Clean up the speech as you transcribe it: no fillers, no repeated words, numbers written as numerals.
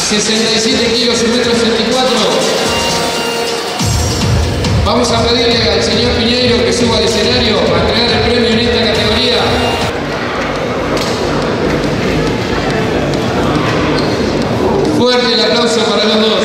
67 kilos, 1,64 m. Vamos a pedirle al señor Piñeiro que suba al escenario para entregar el premio en esta categoría. Fuerte el aplauso para los dos.